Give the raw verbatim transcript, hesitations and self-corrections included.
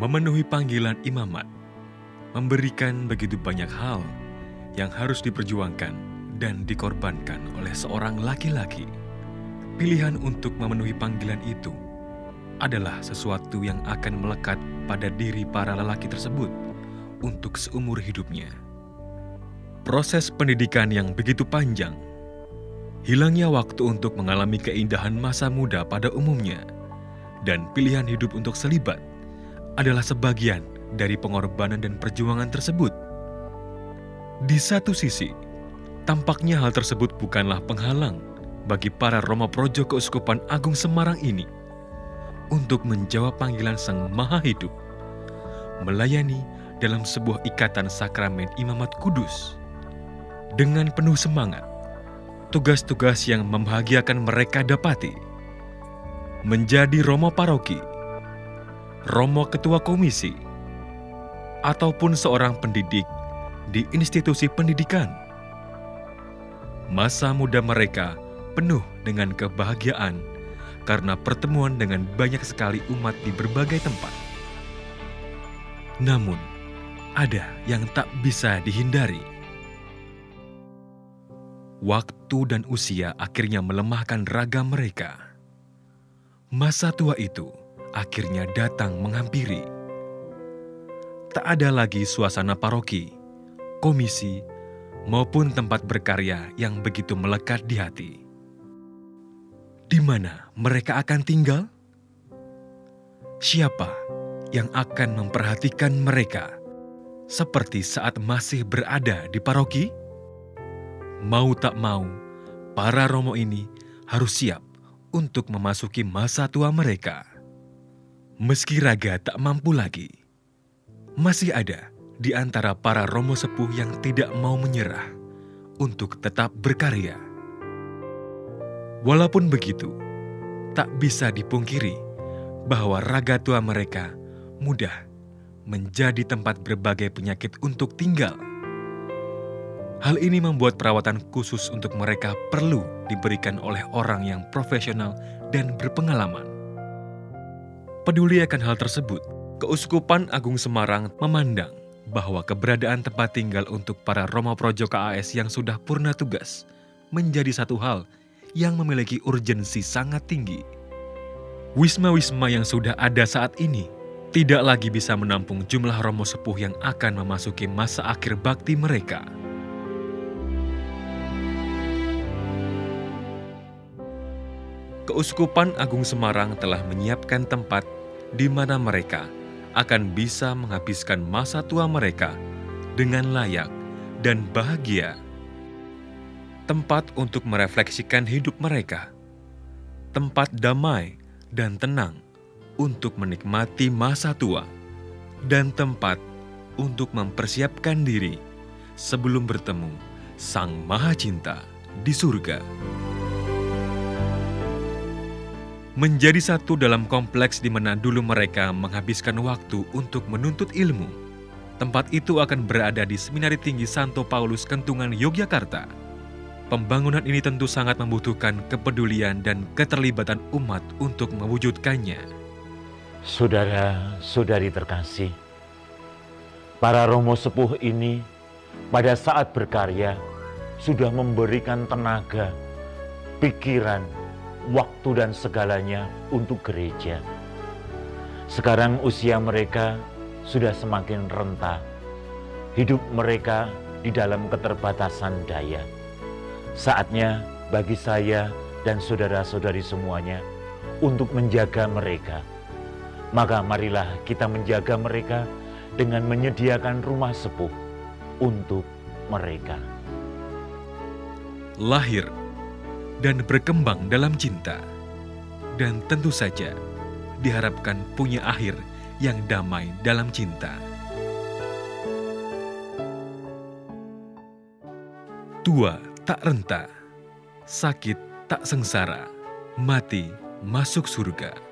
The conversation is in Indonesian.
Memenuhi panggilan imamat memberikan begitu banyak hal yang harus diperjuangkan dan dikorbankan oleh seorang laki-laki. Pilihan untuk memenuhi panggilan itu adalah sesuatu yang akan melekat pada diri para lelaki tersebut untuk seumur hidupnya. Proses pendidikan yang begitu panjang, hilangnya waktu untuk mengalami keindahan masa muda pada umumnya, dan pilihan hidup untuk selibat adalah sebagian dari pengorbanan dan perjuangan tersebut. Di satu sisi, tampaknya hal tersebut bukanlah penghalang bagi para Romo Projo Keuskupan Agung Semarang ini untuk menjawab panggilan Sang Maha Hidup, melayani dalam sebuah ikatan sakramen imamat kudus. Dengan penuh semangat, tugas-tugas yang membahagiakan mereka dapati, menjadi Romo Paroki, Romo Ketua Komisi, ataupun seorang pendidik di institusi pendidikan. Masa muda mereka penuh dengan kebahagiaan karena pertemuan dengan banyak sekali umat di berbagai tempat. Namun, ada yang tak bisa dihindari. Waktu dan usia akhirnya melemahkan raga mereka. Masa tua itu akhirnya datang menghampiri. Tak ada lagi suasana paroki, komisi, maupun tempat berkarya yang begitu melekat di hati. Di mana mereka akan tinggal? Siapa yang akan memperhatikan mereka seperti saat masih berada di paroki? Mau tak mau, para romo ini harus siap untuk memasuki masa tua mereka. Meski raga tak mampu lagi, masih ada di antara para romo sepuh yang tidak mau menyerah untuk tetap berkarya. Walaupun begitu, tak bisa dipungkiri bahwa raga tua mereka mudah menjadi tempat berbagai penyakit untuk tinggal. Hal ini membuat perawatan khusus untuk mereka perlu diberikan oleh orang yang profesional dan berpengalaman. Peduli akan hal tersebut, Keuskupan Agung Semarang memandang bahwa keberadaan tempat tinggal untuk para Romo Projo K A S yang sudah purna tugas menjadi satu hal yang memiliki urgensi sangat tinggi. Wisma-wisma yang sudah ada saat ini tidak lagi bisa menampung jumlah romo sepuh yang akan memasuki masa akhir bakti mereka. Keuskupan Agung Semarang telah menyiapkan tempat di mana mereka akan bisa menghabiskan masa tua mereka dengan layak dan bahagia. Tempat untuk merefleksikan hidup mereka, tempat damai dan tenang untuk menikmati masa tua, dan tempat untuk mempersiapkan diri sebelum bertemu Sang Maha Cinta di surga. Menjadi satu dalam kompleks di mana dulu mereka menghabiskan waktu untuk menuntut ilmu. Tempat itu akan berada di Seminari Tinggi Santo Paulus Kentungan, Yogyakarta. Pembangunan ini tentu sangat membutuhkan kepedulian dan keterlibatan umat untuk mewujudkannya. Saudara-saudari terkasih, para romo sepuh ini pada saat berkarya sudah memberikan tenaga, pikiran, waktu dan segalanya untuk gereja. Sekarang usia mereka sudah semakin renta, hidup mereka di dalam keterbatasan daya. Saatnya bagi saya dan saudara-saudari semuanya untuk menjaga mereka. Maka marilah kita menjaga mereka dengan menyediakan rumah sepuh untuk mereka. Lahir dan berkembang dalam cinta, dan tentu saja diharapkan punya akhir yang damai dalam cinta. Tua tak renta, sakit tak sengsara, mati masuk surga.